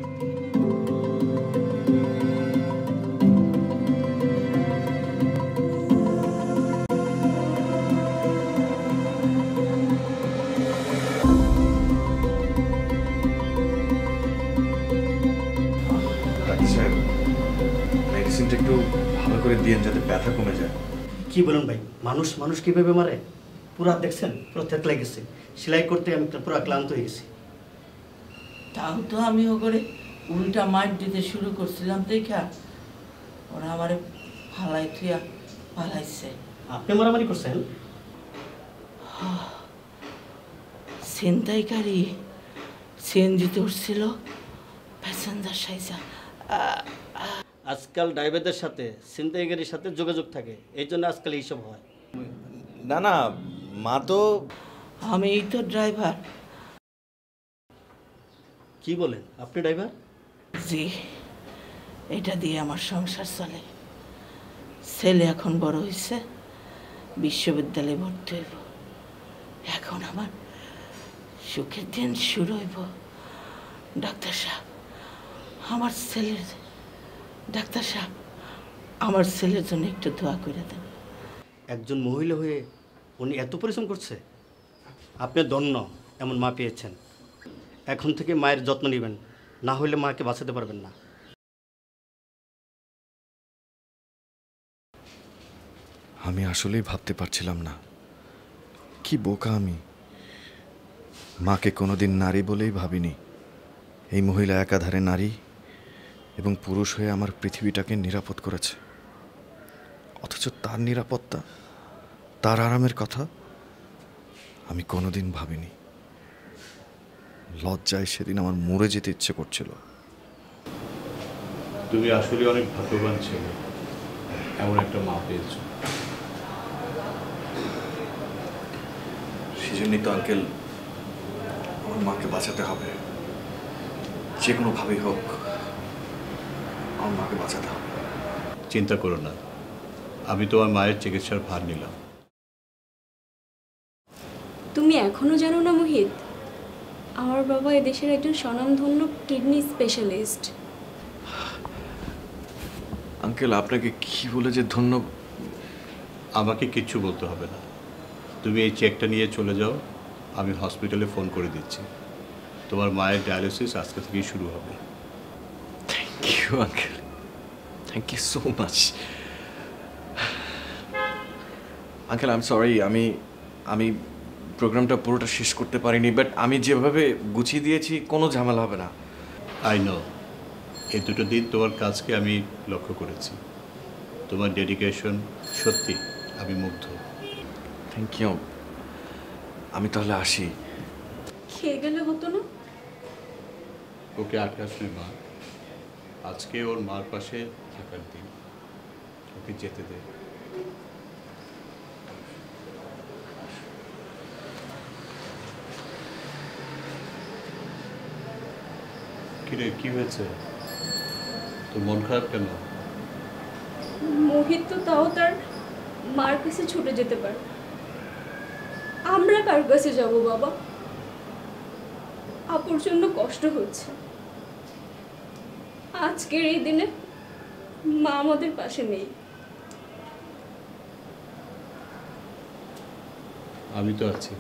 Speaker 2: মেডিসিনটা একটু ভালো করে দিয়েন যাতে ব্যথা কমে যায়।
Speaker 16: কি বলুন ভাই, মানুষ মানুষ কিভাবে মারে? পুরা দেখছেন, পুরো থেতলে গেছে। সেলাই করতে আমি পুরো ক্লান্ত হয়ে গেছি।
Speaker 1: তাও তো আমিও করে উল্টা মার দিতে শুরু করছিলাম, দেখা ওরা আমারে ফালাই থুয়া পালাইছে।
Speaker 16: আপনি মারামারি করছেন?
Speaker 1: ছিনতাইকারী সিএনজিতে উঠছিল প্যাসেঞ্জার সাইজা।
Speaker 16: আজকাল ড্রাইভারদের সাথে ছিনতাইকারীর সাথে যোগাযোগ থাকে, এই জন্য আজকাল এইসব হয়।
Speaker 15: না না, মা তো।
Speaker 1: আমি তো ড্রাইভার।
Speaker 16: কি বলেন, আপনি ড্রাইভার?
Speaker 1: জি, এটা দিয়ে আমার সংসার চলে। ছেলে এখন বড় হয়েছে, বিশ্ববিদ্যালয়ে ভর্তি হইব। এখন আমার সুখের দিন শুরু হইব। ডাক্তার সাহেব, আমার ছেলের ডাক্তার সাহেব আমার ছেলের জন্য একটু দোয়া করে দেন।
Speaker 16: একজন মহিলা হয়ে উনি এত পরিশ্রম করছে। আপনি ধন্য এমন মা পেয়েছেন। এখন থেকে মায়ের যত্ন নেবেন, না হলে মাকে বাঁচাতে পারবেন না।
Speaker 15: আমি আসলেই ভাবতে পারছিলাম না, কি বোকা আমি। মাকে কোনোদিন নারী বলেই ভাবিনি। এই মহিলা একাধারে নারী এবং পুরুষ হয়ে আমার পৃথিবীটাকে নিরাপদ করেছে, অথচ তার নিরাপত্তা, তার আরামের কথা আমি কোনোদিন ভাবিনি। লজ্জায় সেদিন আমার মরে যেতে ইচ্ছে করছিল।
Speaker 8: তুমি আসলে অনেক ভাগ্যবান ছেলে, এমন একটা মা পেয়েছো।
Speaker 15: সেজন্যই তো আঙ্কেল আমার মাকে বাঁচাতে হবে, যে কোনোভাবেই হোক আমার মাকে বাঁচাতে হবে।
Speaker 8: চিন্তা করো না, আমি তোমার মায়ের চিকিৎসার ভার নিলাম।
Speaker 10: তুমি এখনো জানো না মোহিত, আমার বাবা এদেশের একজন স্বনামধন্য কিডনি স্পেশালিস্ট।
Speaker 15: আঙ্কেল আপনাকে কি বলে যে ধন্য।
Speaker 8: আমাকে কিচ্ছু বলতে হবে না, তুমি এই চেকটা নিয়ে চলে যাও। আমি হসপিটালে ফোন করে দিচ্ছি, তোমার মায়ের ডায়ালিসিস আজকে থেকেই শুরু হবে।
Speaker 15: Thank you uncle, thank you so much. Uncle I am sorry, আমি আমি প্রোগ্রামটা পুরোটা শেষ করতে পারিনি, বাট আমি যেভাবে গুছিয়ে দিয়েছি কোনো ঝামেলা হবে না।
Speaker 8: আই নো, এই দুটো দিন তোমার কাজকে আমি লক্ষ্য করেছি। তোমার ডেডিকেশন সত্যি আমি মুগ্ধ।
Speaker 15: Thank you. আমি তাহলে আসি।
Speaker 10: খেয়ে গেলে হতো না?
Speaker 8: ওকে আটকাস না মা, আজকে ওর মার পাশে থাকার দিন, ওকে যেতে দে। কিরে, কি হয়েছে? তোর মন খারাপ কেন?
Speaker 10: মোহিত তো তাও তার মার কাছে ছুটে যেতে পারে, আমরা কার কাছে যাব বাবা? আপুর জন্য কষ্ট হচ্ছে। আজকের এই দিনে মা আমাদের পাশে নেই।
Speaker 8: আমি তো আছি।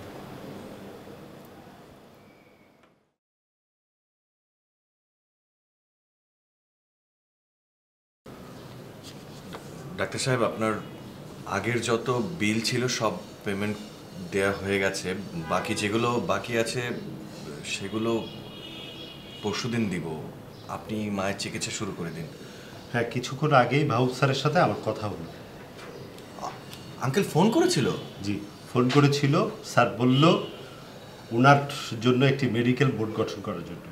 Speaker 15: ডাক্তার সাহেব, আপনার আগের যত বিল ছিল সব পেমেন্ট দেয়া হয়ে গেছে। বাকি যেগুলো বাকি আছে সেগুলো পরশুদিন দিব। আপনি মায়ের চিকিৎসা শুরু করে দিন।
Speaker 5: হ্যাঁ, কিছুক্ষণ আগেই ভাউদ স্যারের সাথে আমার কথা হলো।
Speaker 15: আঙ্কেল ফোন করেছিল?
Speaker 5: জি, ফোন করেছিল। স্যার বলল ওনার জন্য একটি মেডিকেল বোর্ড গঠন করার জন্য।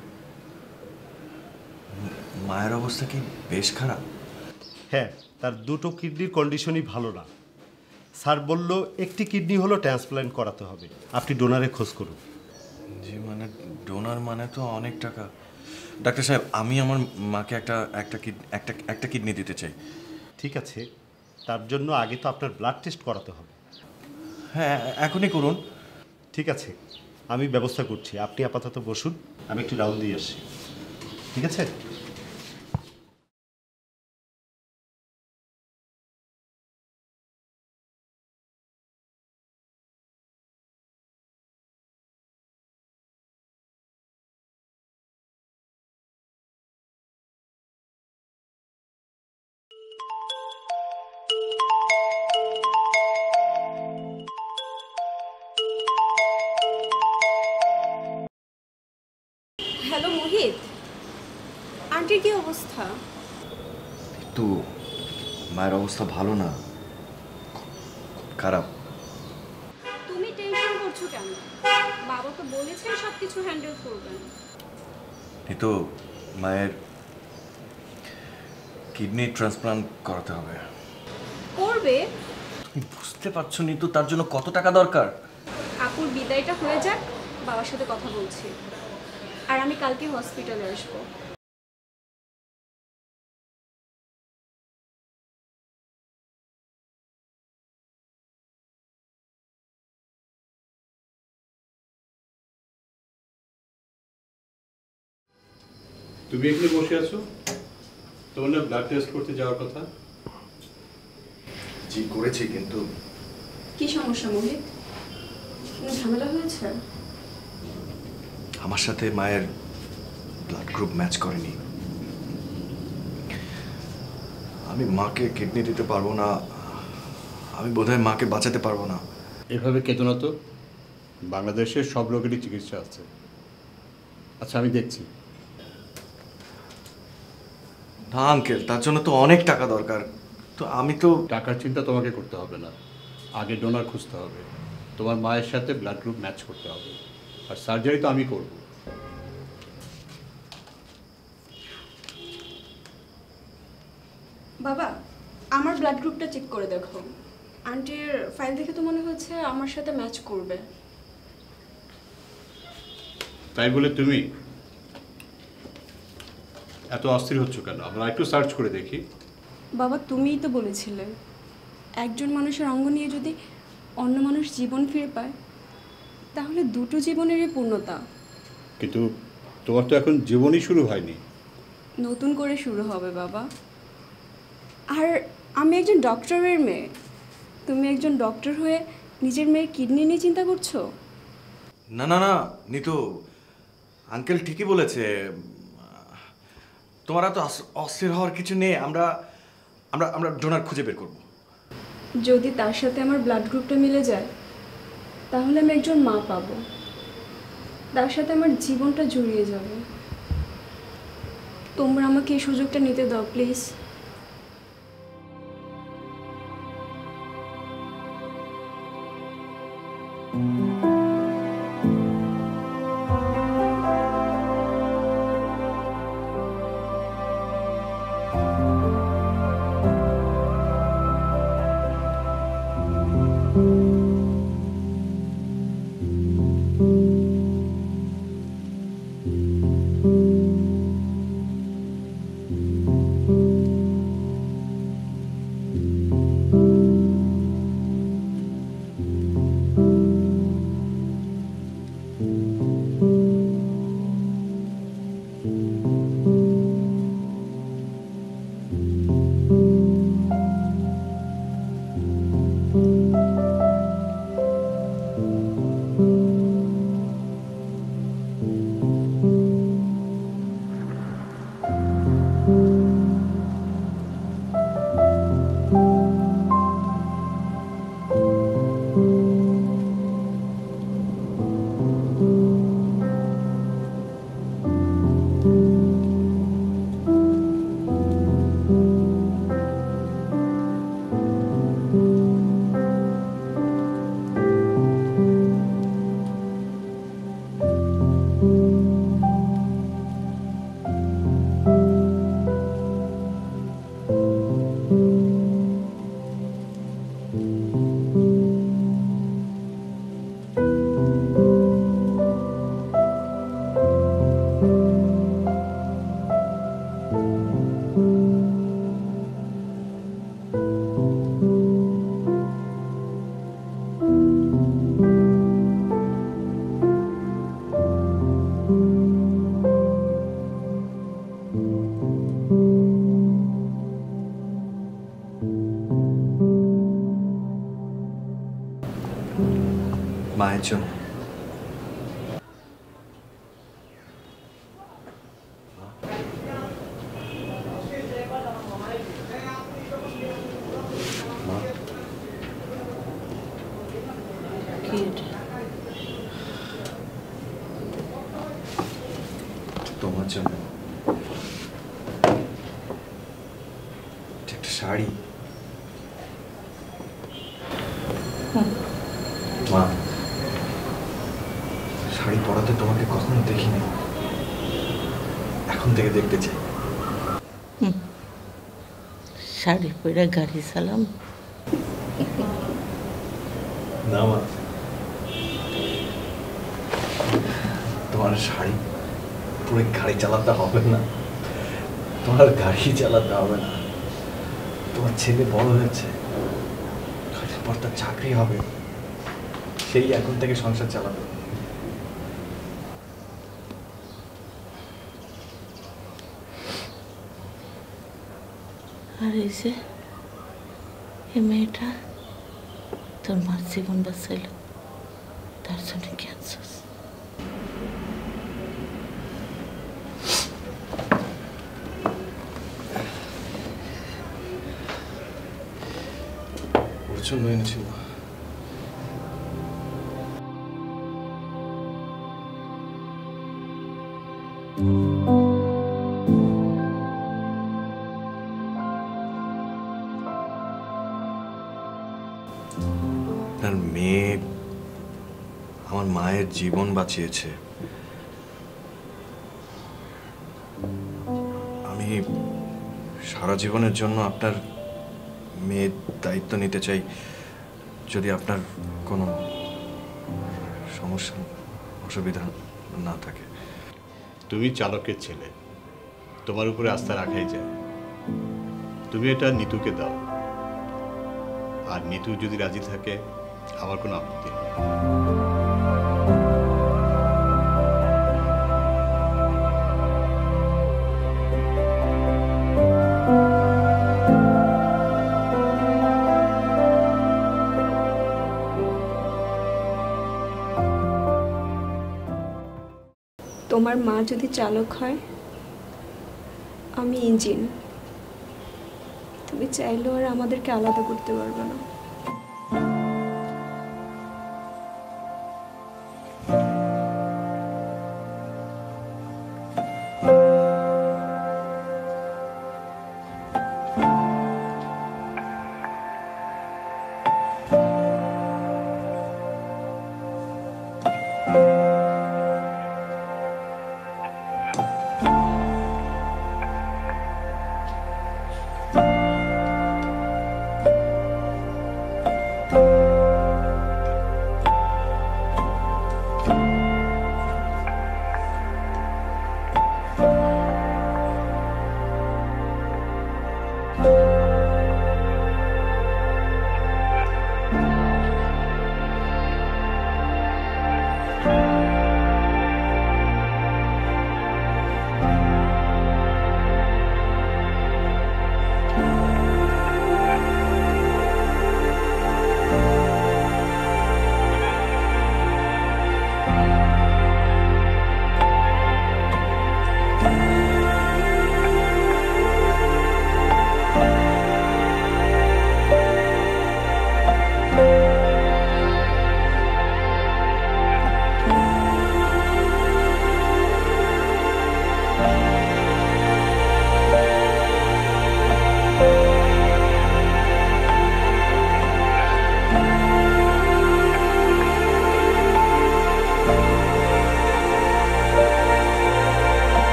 Speaker 15: মায়ের অবস্থা কি বেশ খারাপ?
Speaker 5: হ্যাঁ, তার দুটো কিডনির কন্ডিশনই ভালো না। স্যার বলল একটি কিডনি হলো ট্রান্সপ্ল্যান্ট করাতে হবে। আপনি ডোনারে খোঁজ করুন।
Speaker 15: জি, মানে ডোনার মানে তো অনেক টাকা। ডাক্তার সাহেব, আমি আমার মাকে একটা একটা একটা একটা কিডনি দিতে চাই।
Speaker 5: ঠিক আছে, তার জন্য আগে তো আপনার ব্লাড টেস্ট করাতে হবে।
Speaker 15: হ্যাঁ, এখনই করুন।
Speaker 5: ঠিক আছে, আমি ব্যবস্থা করছি। আপনি আপাতত বসুন, আমি একটু রাউন্ড দিয়ে আসি। ঠিক আছে?
Speaker 10: হ্যালো মোহিত, আন্টির কি অবস্থা?
Speaker 15: তো মায়ের অবস্থা ভালো না, খারাপ।
Speaker 10: তুমি টেনশন করছো কেন? বাবা তো বলেছেন সব কিছু হ্যান্ডেল করবেন।
Speaker 15: তো মায়ের কিডনি ট্রান্সপ্লান্ট করাতে হবে।
Speaker 10: করবে?
Speaker 15: তুমি বুঝতে পারছো নি তো তার জন্য কত টাকা দরকার?
Speaker 10: আপুর বিদায়টা হয়ে যাক, বাবার সাথে কথা বলছি। আর আমি কালকে হসপিটালে আসবো।
Speaker 8: তুমি এখানে বসে আছো, তোমার না ব্লাড টেস্ট করতে যাওয়ার কথা?
Speaker 15: জি করেছি, কিন্তু
Speaker 10: কি সমস্যা মোহিত? কোনো ঝামেলা হয়েছে?
Speaker 15: আমার সাথে মায়ের ব্লাড গ্রুপ ম্যাচ করেনি। আমি মাকে কিডনি দিতে পারবো না, আমি বোধহয় মাকে বাঁচাতে পারবো না।
Speaker 8: এভাবে কেতো না তো, বাংলাদেশের সব রোগেরই চিকিৎসা আছে। আচ্ছা আমি দেখছি।
Speaker 15: না আঙ্কেল, তার জন্য তো অনেক টাকা দরকার। তো আমি তো
Speaker 8: টাকার চিন্তা তোমাকে করতে হবে না, আগে ডোনার খুঁজতে হবে, তোমার মায়ের সাথে ব্লাড গ্রুপ ম্যাচ করতে হবে, আর সার্জারি তো আমি করব।
Speaker 10: বাবা, আমার ব্লাড গ্রুপটা চেক করে দেখো। আন্টির ফাইল দেখে তো মনে হচ্ছে আমার সাথে ম্যাচ করবে।
Speaker 8: তাই বলে তুমি এত অস্থির হচ্ছ কেন? আমরা একটু সার্চ করে দেখি।
Speaker 10: বাবা, তুমিই তো বলেছিলে একজন মানুষের অঙ্গ নিয়ে যদি অন্য মানুষ জীবন ফিরে পায় তাহলে দুটো জীবনেরই পূর্ণতা।
Speaker 8: কিন্তু তোমার তো এখন জীবনই শুরু হয়নি।
Speaker 10: নতুন করে শুরু হবে বাবা। আর আমি একজন ডক্টরের মেয়ে, তুমি একজন ডক্টর হয়ে নিজের মেয়ের কিডনি নিয়ে চিন্তা করছো?
Speaker 15: না না না নিতু, আঙ্কেল ঠিকই বলেছে। তোমার তো অস্থির হওয়ার কিছু নেই। আমরা আমরা আমরা ডোনার খুঁজে বের করব।
Speaker 10: যদি তার সাথে আমার ব্লাড গ্রুপটা মিলে যায় তাহলে আমি একজন মা পাবো, তার সাথে আমার জীবনটা জড়িয়ে যাবে। তোমরা আমাকে এই সুযোগটা নিতে দাও প্লিজ।
Speaker 15: মায়ের জন্য। তোমার জন্য একটা শাড়ি। মা এখন থেকে দেখতে চাই।
Speaker 1: শাড়ি পরে গাড়ি চালাম
Speaker 15: না মা, তোমার শাড়ি পরে গাড়ি চালাতে হবে না, তোমার গাড়ি চালাতে হবে না। তোমার ছেলে বড় হয়েছে, কদিন পর তার চাকরি হবে, সেই এখন থেকে সংসার চালাবে।
Speaker 1: আর এই যে এই মেয়েটা তোর মার জীবন বাঁচাইল, তার জন্য ক্যান্সার।
Speaker 15: ওর জন্য এনেছি মা। আপনার মেয়ে আমার মায়ের জীবন বাঁচিয়েছে। আমি সারা জীবনের জন্য আপনার মেয়ের দায়িত্ব নিতে চাই, যদি আপনার কোনো সমস্যা অসুবিধা না থাকে।
Speaker 5: তুমি চালকের ছেলে, তোমার উপরে আস্থা রাখাই যায়। তুমি এটা নিতুকে দাও, আর নিতু যদি রাজি থাকে আমার কোনো আপত্তি নেই।
Speaker 10: তোমার মা যদি চালক হয়, আমি ইঞ্জিন। তুমি চাইলেও আর আমাদেরকে আলাদা করতে পারবে না।